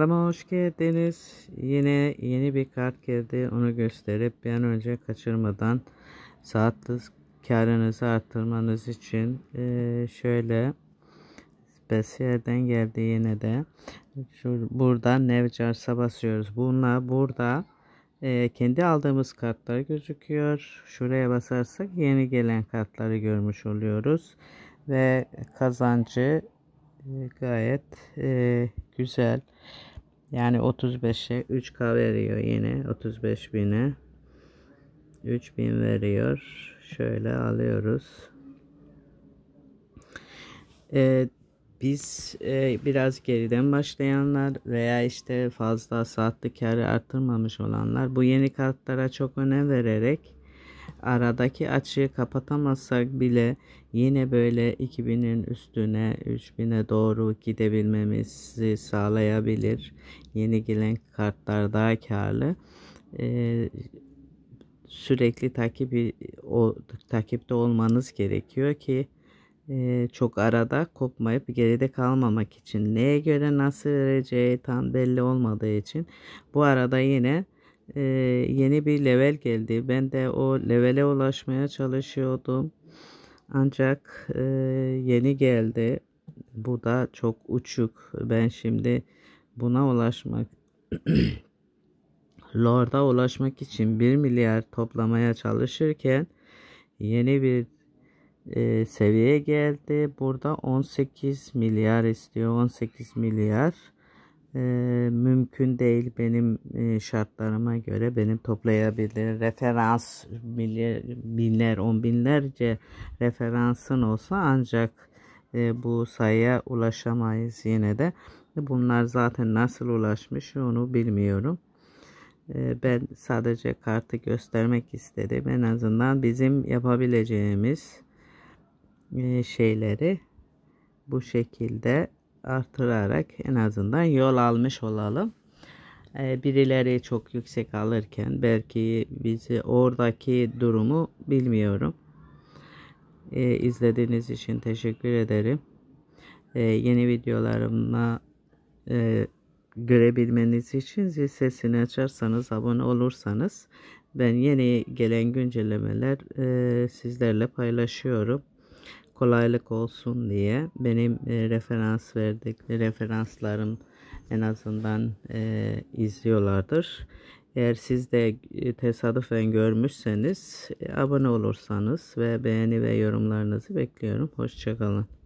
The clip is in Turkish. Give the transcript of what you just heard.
Kanalıma hoş geldiniz. Yine yeni bir kart geldi. Onu gösterip bir an önce kaçırmadan saatlik karınızı arttırmanız için şöyle spesiyelden geldi yine de. Buradan Nevcars'a basıyoruz. Bununla burada kendi aldığımız kartlar gözüküyor. Şuraya basarsak yeni gelen kartları görmüş oluyoruz. Ve kazancı gayet güzel. Yani 35'e 3K veriyor yine. 35.000'e 3.000 veriyor. Şöyle alıyoruz. Biz biraz geriden başlayanlar veya işte fazla saatlik karı arttırmamış olanlar bu yeni kartlara çok önem vererek aradaki açığı kapatamazsak bile yine böyle 2000'in üstüne 3000'e doğru gidebilmemizi sağlayabilir. Yeni gelen kartlar daha karlı. Sürekli takipte olmanız gerekiyor ki çok arada kopmayıp geride kalmamak için. Neye göre nasıl vereceği tam belli olmadığı için bu arada yine yeni bir level geldi. Ben de o levele ulaşmaya çalışıyordum. Ancak yeni geldi. Bu da çok uçuk. Ben şimdi buna ulaşmak Lord'a ulaşmak için 1 milyar toplamaya çalışırken yeni bir seviyeye geldi. Burada 18 milyar istiyor. 18 milyar mümkün değil benim şartlarıma göre. Benim toplayabilir referans binler on binlerce referansın olsa ancak bu sayıya ulaşamayız yine de. Bunlar zaten nasıl ulaşmış onu bilmiyorum. Ben sadece kartı göstermek istedim. En azından bizim yapabileceğimiz şeyleri bu şekilde artırarak en azından yol almış olalım. Birileri çok yüksek alırken belki bizi oradaki durumu bilmiyorum. İzlediğiniz için teşekkür ederim. Yeni videolarıma görebilmeniz için zil sesini açarsanız, abone olursanız ben yeni gelen güncellemeler sizlerle paylaşıyorum. Kolaylık olsun diye benim referanslarım en azından izliyorlardır. Eğer siz de tesadüfen görmüşseniz abone olursanız ve beğeni ve yorumlarınızı bekliyorum. Hoşça kalın.